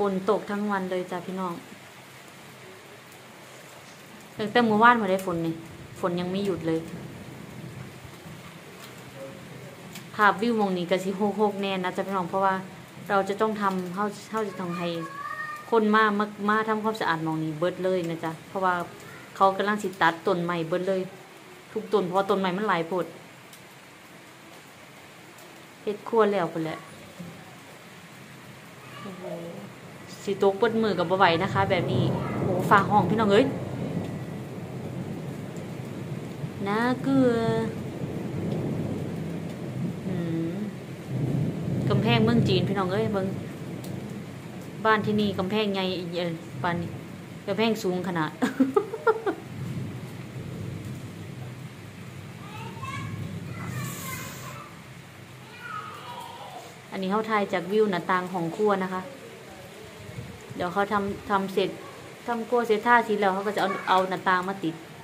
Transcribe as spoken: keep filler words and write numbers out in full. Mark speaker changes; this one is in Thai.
Speaker 1: นตกทั้งวันเลยจ้ะพี่น้องตั้งแต่เมื่อวานมาได้ฝนนี่ฝนยังไม่หยุดเลยภาพวิวมองนี้ก็สิโฮกโฮกแน่นะจ้ะพี่น้องเพราะว่าเราจะต้องทำเขาเขาจะต้องให้คนมามามาทำความสะอาดมองนี้เบิดเลยนะจ๊ะเพราะว่าเขากำลังสิตัดต้นใหม่เบิดเลยทุกต้นเพราะต้นใหม่มันหลายโพดเฮ็ดครัวแล้วพุ่นแหละโอ้โหสิตกเปิดมือกับบ่ไหวนะคะแบบนี้โอ้ฝากห้องพี่น้องเอ้ยน่าเกลือกำแพงเมืองจีนพี่น้องเอ้ยเบิ่งบ้านที่นี่กำแพงใหญ่เอ่อปานนี้กำแพงสูงขนาด อันนี้เขาถ่ายจากวิวหน้าต่างของครัวนะคะเดี๋ยวเขาทำทำเสร็จทำครัวเสร็จท่าทีแล้วเขาก็จะเอาเอาหน้าต่างมาติด